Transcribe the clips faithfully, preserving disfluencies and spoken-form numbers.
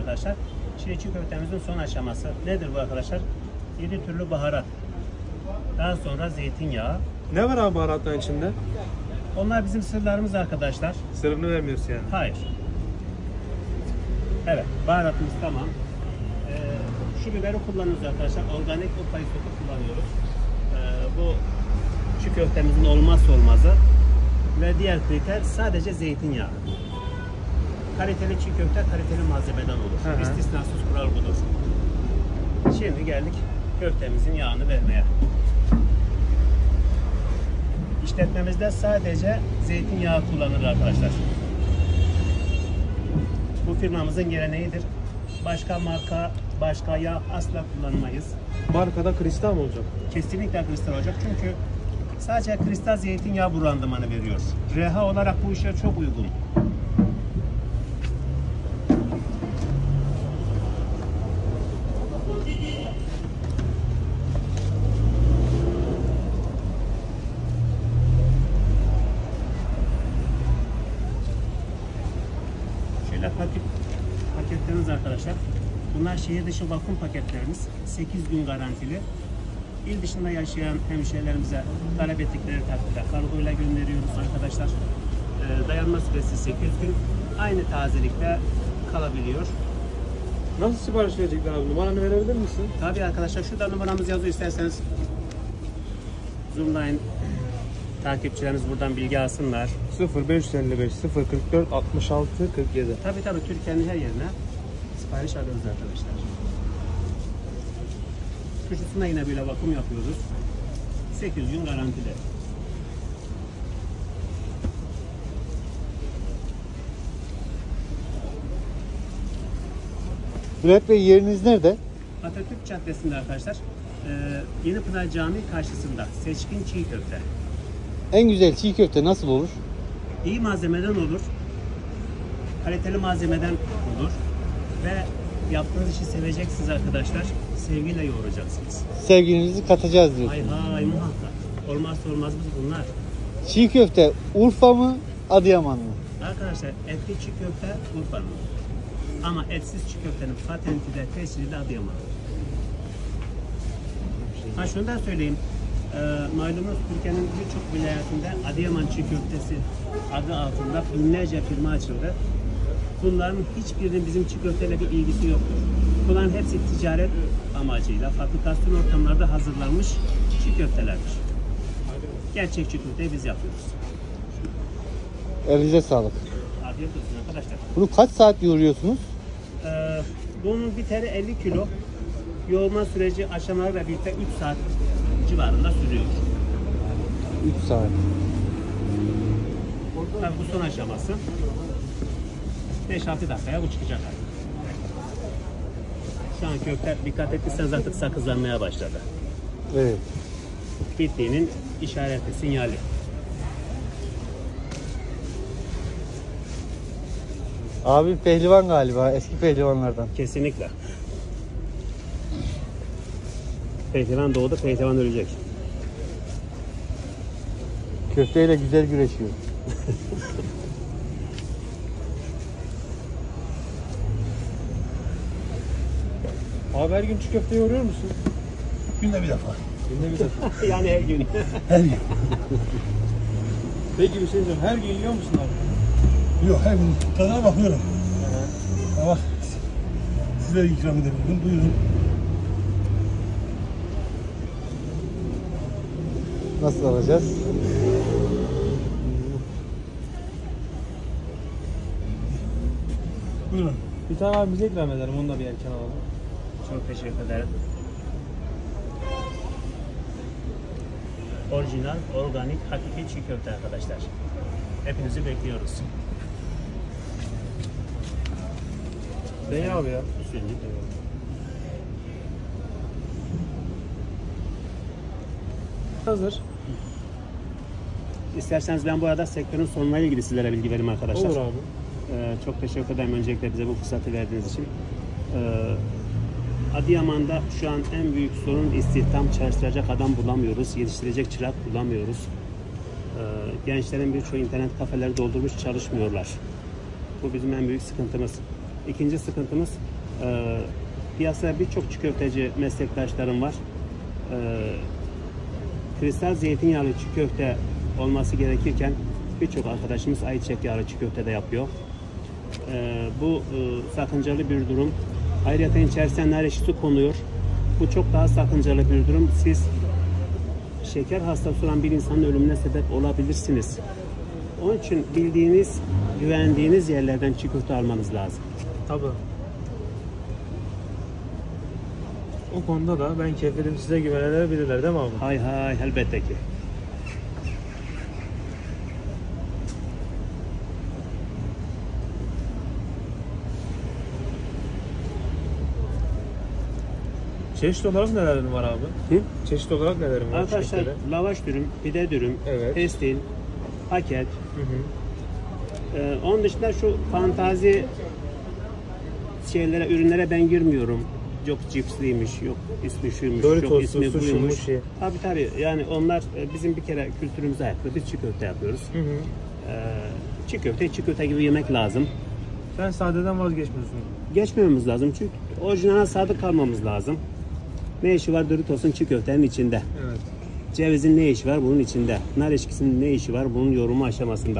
arkadaşlar. Şimdi çiğ köftemizin son aşaması. Nedir bu arkadaşlar? yedi türlü baharat. Daha sonra zeytinyağı. Ne var abi baharatların içinde? Onlar bizim sırlarımız arkadaşlar. Sırrını vermiyorsun yani. Hayır. Evet, baharatımız tamam. Ee, şu biberi kullanıyoruz arkadaşlar. Organik Urfa isotu kullanıyoruz. Ee, bu çiğ köftemizin olmazsa olmazı. Ve diğer kriter sadece zeytinyağı. Kaliteli çiğ köfte kaliteli malzemeden olur. Hı hı. İstisnasız kural budur. Şimdi geldik köftemizin yağını vermeye. İşletmemizde sadece zeytinyağı kullanılır arkadaşlar. Bu firmamızın geleneğidir. Başka marka, başka yağ asla kullanmayız. Markada kristal mı olacak? Kesinlikle kristal olacak çünkü sadece kristal zeytinyağı bu randımanı veriyor. Reha olarak bu işe çok uygun. Şöyle paket, paketlerimiz arkadaşlar. Bunlar şehir dışı vakum paketlerimiz. sekiz gün garantili. İl dışında yaşayan hemşehrilerimize talep ettikleri takdirde kargoyla gönderiyoruz arkadaşlar. Ee, dayanma süresi sekiz gün. Aynı tazelikte kalabiliyor. Nasıl sipariş verecekler abi? Numaranı verebilir misin? Tabii arkadaşlar, şurada numaramız yazıyor, isterseniz Zoomline takipçilerimiz buradan bilgi alsınlar. sıfır beş elli beş sıfır kırk dört altmış altı kırk yedi. Tabii tabii, Türkiye'nin her yerine sipariş alıyoruz arkadaşlar. Kuşusunda yine böyle vakum yapıyoruz. sekiz gün garantili. Bülent Bey, yeriniz nerede? Atatürk Caddesi'nde arkadaşlar. Ee, Yenipınar Camii karşısında Seçkin Çiğ Köfte. En güzel çiğ köfte nasıl olur? İyi malzemeden olur. Kaliteli malzemeden olur. Ve yaptığınız işi seveceksiniz arkadaşlar. Sevgiyle yoğuracaksınız. Sevginizi katacağız diyor. Hay hay, muhakkak. Olmazsa olmazımız bunlar. Çiğ köfte Urfa mı, Adıyaman mı? Arkadaşlar, etli çiğ köfte Urfa'nın. Ama etsiz çiğ köftenin patenti de tescili de Adıyaman. Ha şunu da söyleyeyim. Ee, malumunuz Türkiye'nin birçok vilayetinde Adıyaman çiğ köftesi adı altında binlerce firma açıldı. Bunların hiçbirinin bizim çiğ köfteyle bir ilgisi yoktur. Bunların hepsi ticaret amacıyla fabrikasyon ortamlarda hazırlanmış çiğ köftelerdir. Gerçek çiğ köfteyi biz yapıyoruz. Elinize sağlık. Afiyet olsun arkadaşlar. Bunu kaç saat yoğuruyorsunuz? Ee, bunun bir tane elli kilo. Yoğurma süreci aşamalarıyla birlikte üç saat civarında sürüyor. üç saat. Tabii bu son aşaması. beş altı dakikaya bu çıkacak artık. Şu an köfte, dikkat ettiyseniz, artık sakızlanmaya başladı. Evet. Bittiğinin işareti, sinyali. Abi pehlivan galiba, eski pehlivanlardan. Kesinlikle. Pehlivan doğdu, pehlivan ölecek. Köfteyle güzel güreşiyor. Abi her gün çiğ köfte yoğuruyor musun? Günde bir defa. Günde bir defa. Yani her gün. Her gün. Peki bir şey diyeceğim. Her gün yiyor musun abi? Yok, her gün tadına bakıyorum. Ama size ikram edebilirim. Buyurun. Nasıl alacağız? Buyurun. Bir tane abi bize ikram ederim. Onu da bir erken alalım. Çok teşekkür ederim. Orijinal, organik, hakiki çiğ köfte arkadaşlar. Hepinizi bekliyoruz. Ne abi ya? Kesinlikle. Hazır. İsterseniz ben bu arada sektörün sonuna ilgili sizlere bilgi vereyim arkadaşlar. Olur abi. Ee, çok teşekkür ederim öncelikle bize bu fırsatı verdiğiniz için. Ee, Adıyaman'da şu an en büyük sorun istihdam, çalıştıracak adam bulamıyoruz, yetiştirecek çırak bulamıyoruz. Ee, gençlerin birçoğu internet kafeleri doldurmuş, çalışmıyorlar. Bu bizim en büyük sıkıntımız. İkinci sıkıntımız Ee, piyasada birçok çiğ köfteci meslektaşlarım var. Ee, kristal zeytinyağlı çiğ köfte olması gerekirken birçok arkadaşımız ayçiçek yağlı çiğ köfte de yapıyor. Ee, bu e, sakıncalı bir durum. Ayrıca içerisine nar ekşisi konuyor. Bu çok daha sakıncalı bir durum. Siz şeker hastası olan bir insanın ölümüne sebep olabilirsiniz. Onun için bildiğiniz, güvendiğiniz yerlerden çiğ köfte almanız lazım. Tabii. O konuda da ben kefilim, size güvenebilirler değil mi abi? Hay hay, elbette ki. Çeşit olarak nelerin var abi? Hı? Çeşit olarak nelerin var? Arkadaşlar çikolatalı? lavaş dürüm, pide dürüm, Evet. pestil, paket. Hı hı. Ee, onun dışında şu fantazi şeylere, ürünlere ben girmiyorum. Yok cipsliymiş, yok ismi şuymuş, yok Doritos'lu, ismi sushi, buymuş. mushi. Tabii tabii. Yani onlar e, bizim bir kere kültürümüze aykırı. Biz çiğ köfte yapıyoruz. Hı hı. Ee, çiğ köfte çiğ köfte gibi yemek lazım. Sen sadeden vazgeçmiyorsun. Geçmememiz lazım çünkü orijinale sadık kalmamız lazım. Ne işi var Doritos'un çiğ köftenin içinde? Evet. Cevizin ne işi var bunun içinde? Nar ekşisinin ne işi var bunun yorumu aşamasında?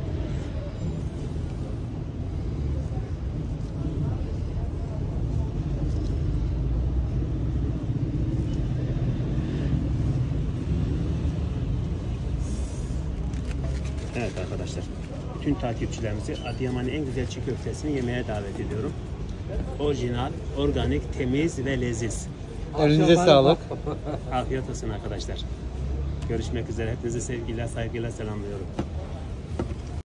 Evet arkadaşlar, bütün takipçilerimizi Adıyaman'ın en güzel çiğ köftesini yemeye davet ediyorum. Orijinal, organik, temiz ve leziz. Elinize sağlık. Afiyet olsun arkadaşlar. Görüşmek üzere. Hepinizi sevgiyle, saygıyla selamlıyorum.